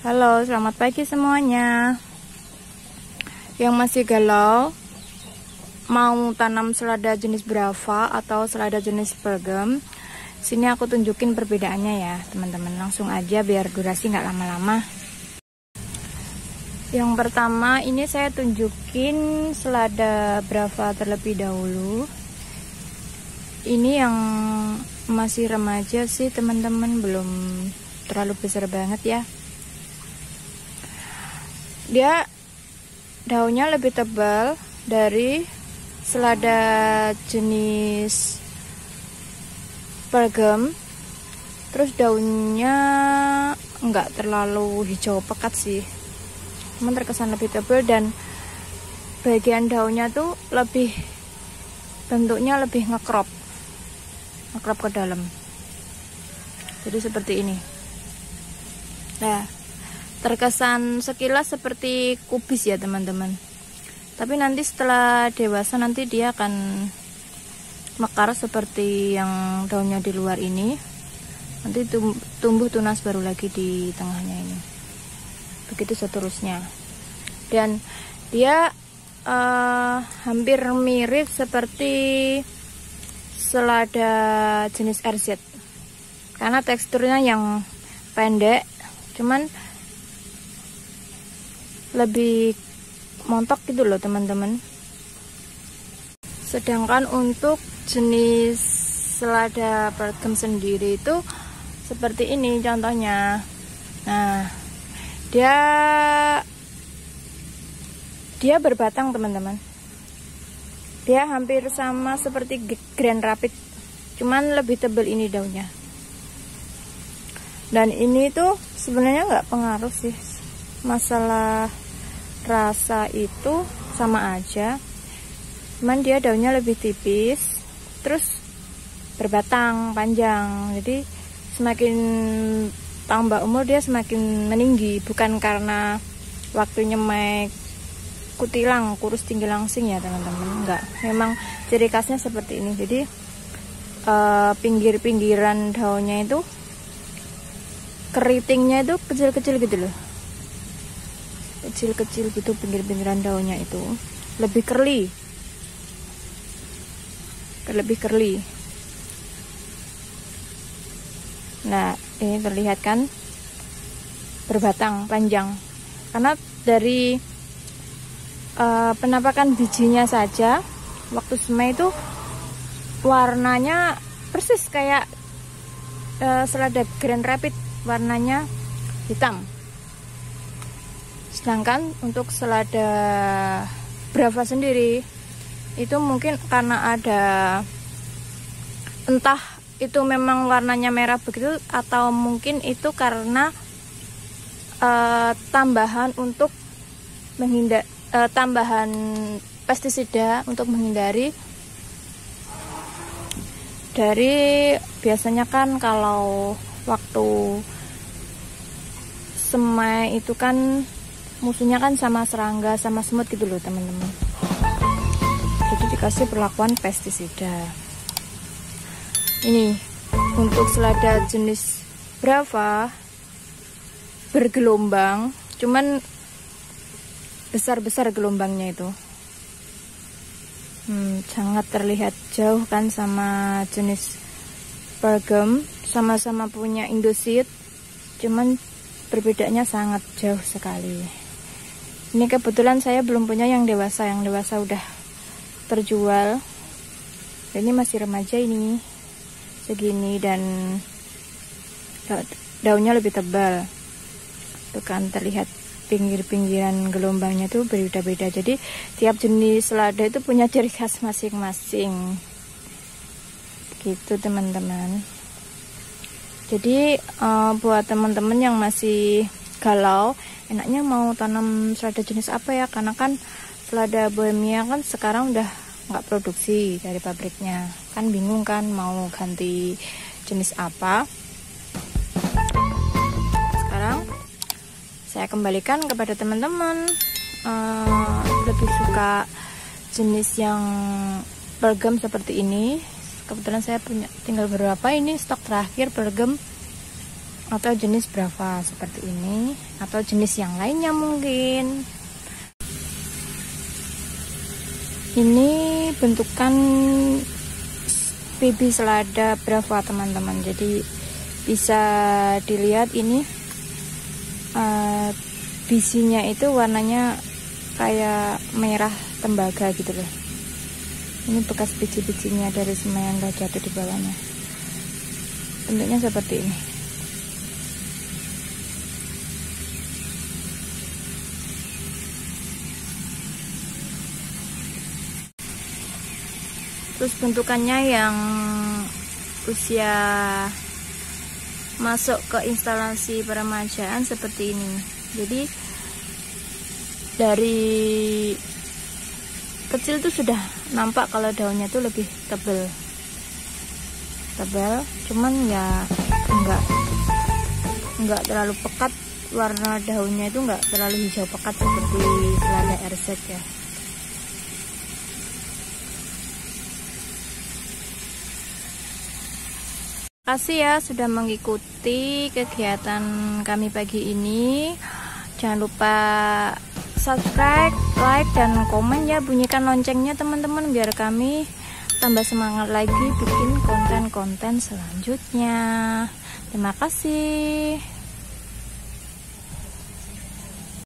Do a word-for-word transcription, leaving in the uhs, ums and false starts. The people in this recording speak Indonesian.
Halo, selamat pagi semuanya. Yang masih galau mau tanam selada jenis Brava atau selada jenis Pelgem, sini aku tunjukin perbedaannya ya teman-teman. Langsung aja biar durasi nggak lama-lama. Yang pertama ini saya tunjukin selada Brava terlebih dahulu. Ini yang masih remaja sih teman-teman, belum terlalu besar banget ya. Dia daunnya lebih tebal dari selada jenis Pelgem. Terus daunnya enggak terlalu hijau pekat sih, cuman terkesan lebih tebal, dan bagian daunnya tuh lebih bentuknya lebih ngekrop ngekrop ke dalam, jadi seperti ini. Nah, terkesan sekilas seperti kubis ya teman-teman, tapi nanti setelah dewasa nanti dia akan mekar seperti yang daunnya di luar ini. Nanti tumbuh tunas baru lagi di tengahnya ini, begitu seterusnya. Dan dia uh, hampir mirip seperti selada jenis R Z, karena teksturnya yang pendek, cuman lebih montok gitu loh teman-teman. Sedangkan untuk jenis selada Pelgem sendiri itu seperti ini contohnya. Nah, dia dia berbatang teman-teman. Dia hampir sama seperti Grand Rapid, cuman lebih tebal ini daunnya. Dan ini tuh sebenarnya nggak pengaruh sih, masalah rasa itu sama aja, cuman dia daunnya lebih tipis, terus berbatang panjang. Jadi semakin tambah umur dia semakin meninggi, bukan karena waktu nyemek kutilang kurus tinggi langsing ya teman-teman, enggak. Memang ciri khasnya seperti ini. Jadi uh, pinggir-pinggiran daunnya itu keritingnya itu kecil-kecil gitu loh, kecil-kecil gitu pinggir-pinggiran daunnya itu, lebih curly, lebih curly. Nah, ini terlihat kan berbatang panjang, karena dari uh, penampakan bijinya saja waktu semai itu warnanya persis kayak uh, selada Grand Rapid, warnanya hitam. Sedangkan untuk selada Brava sendiri itu mungkin karena ada, entah itu memang warnanya merah begitu, atau mungkin itu karena uh, tambahan untuk menghindar uh, tambahan pestisida untuk menghindari dari, biasanya kan kalau waktu semai itu kan musuhnya kan sama serangga sama semut gitu loh teman-teman, jadi dikasih perlakuan pestisida. Ini untuk selada jenis Brava bergelombang, cuman besar-besar gelombangnya itu. Hmm, sangat terlihat jauh kan sama jenis Pelgem, sama-sama punya indosit, cuman perbedaannya sangat jauh sekali. Ini kebetulan saya belum punya yang dewasa, yang dewasa udah terjual. Ini masih remaja ini, segini, dan daunnya lebih tebal. Tuh kan terlihat pinggir-pinggiran gelombangnya tuh berbeda-beda. Jadi tiap jenis selada itu punya ciri khas masing-masing. Gitu teman-teman. Jadi uh, buat teman-teman yang masih galau, enaknya mau tanam selada jenis apa ya? Karena kan selada Bohemia kan sekarang udah nggak produksi dari pabriknya, kan bingung kan mau ganti jenis apa. Sekarang saya kembalikan kepada teman-teman, uh, lebih suka jenis yang Pelgem seperti ini. Kebetulan saya punya tinggal beberapa, ini stok terakhir Pelgem. atau jenis Brava seperti ini, atau jenis yang lainnya mungkin. Ini bentukan baby selada Brava teman-teman, jadi bisa dilihat ini uh, bisinya itu warnanya kayak merah tembaga gitu loh. Ini bekas biji-bijinya dari semen yang jatuh di bawahnya. Bentuknya seperti ini. Terus bentukannya yang usia masuk ke instalasi peremajaan seperti ini. Jadi dari kecil tuh sudah nampak kalau daunnya tuh lebih tebal tebal cuman ya enggak enggak terlalu pekat, warna daunnya itu enggak terlalu hijau pekat seperti selada R Z ya. Terima kasih ya sudah mengikuti kegiatan kami pagi ini. Jangan lupa subscribe, like, dan komen ya, bunyikan loncengnya teman-teman biar kami tambah semangat lagi bikin konten-konten selanjutnya. Terima kasih.